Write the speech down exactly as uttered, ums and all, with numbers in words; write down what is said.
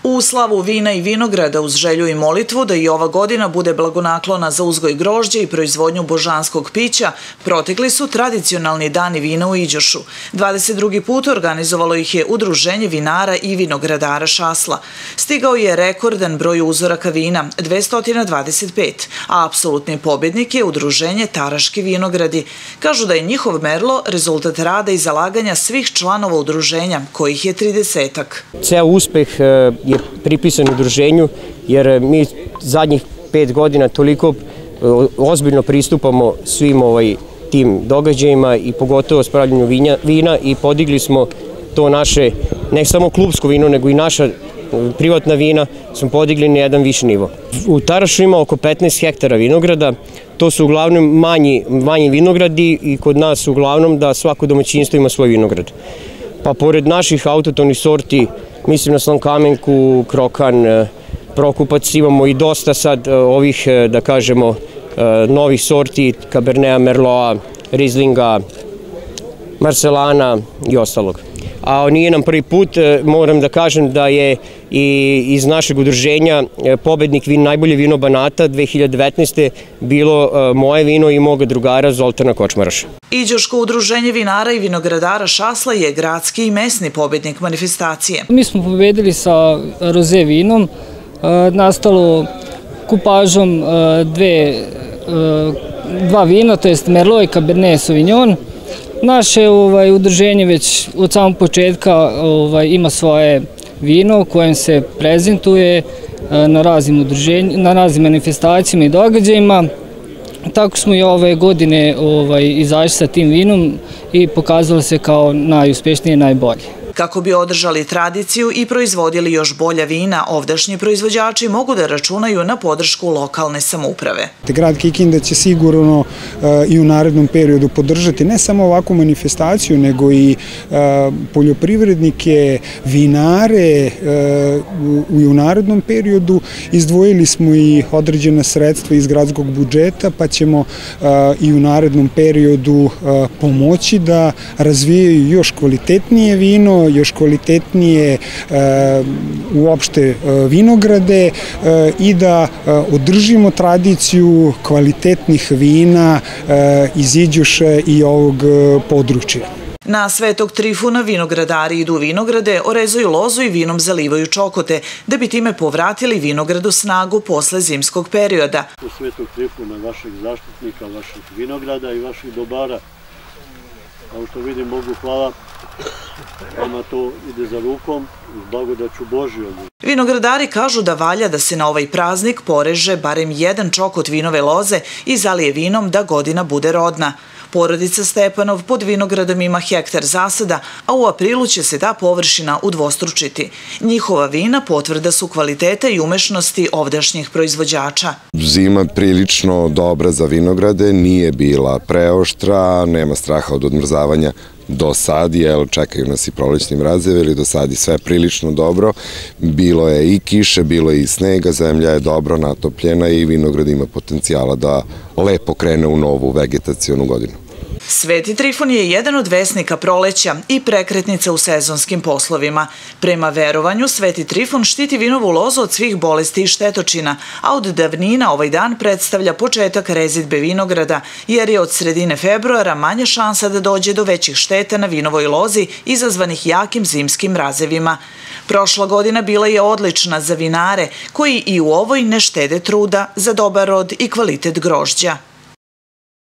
U slavu vina i vinograda uz želju i molitvu da i ova godina bude blagonaklona za uzgoj grožđa i proizvodnju božanskog pića, protekli su tradicionalni dani vina u Iđošu. dvadeset drugi put organizovalo ih je Udruženje vinara i vinogradara Šasla. Stigao je rekordan broj uzoraka vina, dvesta dvadeset pet, a apsolutni pobjednik je Udruženje Taraški vinogradi. Kažu da je njihov merilo rezultat rada i zalaganja svih članova udruženja, kojih je tridesetak. Ceo uspeh je pripisan udruženju, jer mi zadnjih pet godina toliko ozbiljno pristupamo svim tim događajima i pogotovo spravljanju vina i podigli smo to naše, ne samo klubsko vino, nego i naša privatna vina smo podigli na jedan viši nivo. U Tarašu ima oko petnaest hektara vinograda, to su uglavnom manji, manji vinogradi i kod nas uglavnom da svako domaćinstvo ima svoj vinograd. Pa pored naših autotonih sorti, mislim na Slankamenku, Krokan, Prokupac, imamo i dosta sad ovih, da kažemo, novih sorti, Kabernea, Merloa, Rizlinga, Marselana i ostalog. A nije nam prvi put, moram da kažem da je i iz našeg udruženja pobednik vin, najbolje vino Banata dve hiljade devetnaeste. bilo moje vino i moga drugara Zoltana Kočmaraša. Iđoško udruženje vinara i vinogradara Šasla je gradski i mesni pobednik manifestacije. Mi smo pobedili sa roze vinom, nastalo kupažom dve, dva vina, to jest Merlot i Cabernet Sauvignon. Naše udruženje već od samog početka ima svoje vino kojem se prezentuje na raznim manifestacijama i događajima. Tako smo i ove godine izašli sa tim vinom i pokazalo se kao najuspešnije i najbolje. Kako bi održali tradiciju i proizvodili još bolja vina, ovdašnji proizvođači mogu da računaju na podršku lokalne samouprave. Grad Kikinda će sigurno i u narednom periodu podržati ne samo ovakvu manifestaciju, nego i poljoprivrednike, vinare i u narednom periodu. Izdvojili smo i određena sredstva iz gradskog budžeta, pa ćemo i u narednom periodu pomoći da razvijaju još kvalitetnije vino, još kvalitetnije uopšte vinograde i da održimo tradiciju kvalitetnih vina iz Iđoša i ovog područja. Na Svetog Trifuna vinogradari idu u vinograde, orezuju lozu i vinom zalivaju čokote, da bi time povratili vinogradu snagu posle zimskog perioda. U Svetog Trifuna, vašeg zaštitnika, vaših vinograda i vaših dobara, kao što vidim, Bogu hvala, vama to ide za rukom, uz blagodaću Božijom. Vinogradari kažu da valja da se na ovaj praznik poreže barem jedan čokot vinove loze i zalije vinom da godina bude rodna. Porodica Stepanov pod vinogradom ima hektar zasada, a u aprilu će se ta površina udvostručiti. Njihova vina potvrda su kvaliteta i umešnosti ovdašnjih proizvođača. Zima prilično dobra za vinograde, nije bila preoštra, nema straha od odmrzavanja do sad, jer čekaju nas i prolećni mrazevi, ali do sad je sve prilično dobro. Bilo je i kiše, bilo je i snega, zemlja je dobro natopljena i vinograd ima potencijala da lepo krene u novu vegetacionu godinu. Sveti Trifun je jedan od vesnika proleća i prekretnica u sezonskim poslovima. Prema verovanju, Sveti Trifun štiti vinovu lozu od svih bolesti i štetočina, a od davnina ovaj dan predstavlja početak rezidbe vinograda, jer je od sredine februara manja šansa da dođe do većih šteta na vinovoj lozi izazvanih jakim zimskim mrazevima. Prošla godina bila je odlična za vinare, koji i u ovoj ne štede truda za dobar rod i kvalitet grožđa.